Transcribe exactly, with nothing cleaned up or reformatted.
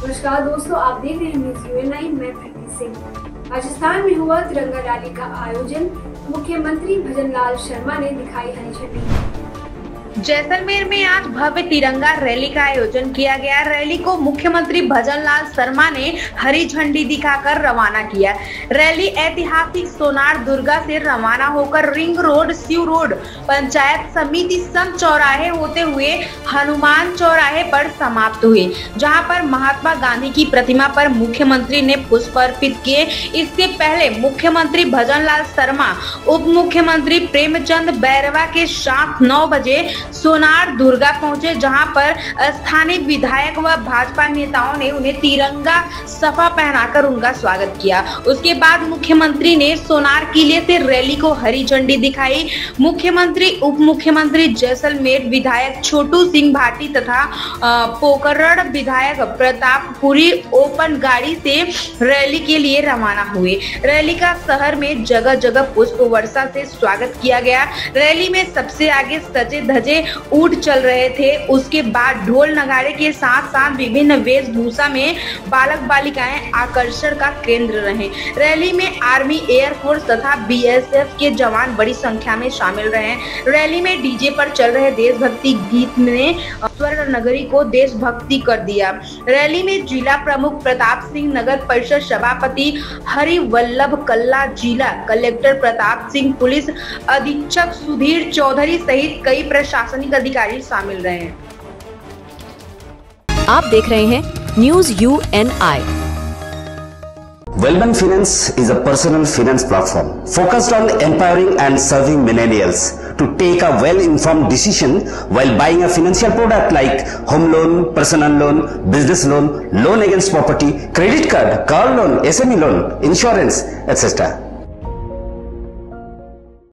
नमस्कार दोस्तों, आप देख रहे हैं न्यूज़ यू एन आई। मैं प्रीति सिंह। राजस्थान में हुआ तिरंगा रैली का आयोजन, मुख्यमंत्री भजनलाल शर्मा ने दिखाई हरी झंडी। जैसलमेर में आज भव्य तिरंगा रैली का आयोजन किया गया। रैली को मुख्यमंत्री भजनलाल शर्मा ने हरी झंडी दिखाकर रवाना किया। रैली ऐतिहासिक सोनार दुर्गा से रवाना होकर ring road, Shiv road, panchayat samiti संत चौराहे होते हुए हनुमान चौराहे पर समाप्त हुई, जहां पर महात्मा गांधी की प्रतिमा पर मुख्यमंत्री ने पुष्प अर्पित किए। इससे पहले मुख्यमंत्री भजनलाल शर्मा उप मुख्यमंत्री प्रेमचंद बैरवा के साथ नौ बजे सोनार दुर्गा पहुंचे, जहां पर स्थानीय विधायक व भाजपा नेताओं ने उन्हें तिरंगा सफा पहनाकर उनका स्वागत किया। उसके बाद मुख्यमंत्री ने सोनार किले से रैली को हरी झंडी दिखाई। मुख्यमंत्री, उप मुख्यमंत्री जैसलमेर विधायक छोटू सिंह भाटी तथा पोखरण विधायक प्रतापपुरी ओपन गाड़ी से रैली के लिए रवाना हुए। रैली का शहर में जगह जगह पुष्प वर्षा से स्वागत किया गया। रैली में सबसे आगे सजे धजे ऊंट चल रहे थे। उसके बाद ढोल नगाड़े के साथ साथ विभिन्न वेशभूषा में बालक बालिकाएं आकर्षण का केंद्र रहे। रैली में आर्मी, एयरफोर्स तथा बी एस एफ के जवान बड़ी संख्या में शामिल रहे। रैली में डीजे पर चल रहे देशभक्ति गीत ने स्वर्ण नगरी को देशभक्ति कर दिया। रैली में जिला प्रमुख प्रताप सिंह, नगर परिषद सभापति हरिवल्लभ कल्ला, जिला कलेक्टर प्रताप सिंह, पुलिस अधीक्षक सुधीर चौधरी सहित कई प्रशासनिक अधिकारी शामिल रहे हैं। आप देख रहे हैं news U N I. Wellman Finance is a personal finance platform focused on empowering and serving millennials to take a well-informed decision while buying a financial product like home loan, personal loan, business loan, loan against property, credit card, car loan, S M E loan, insurance, et cetera.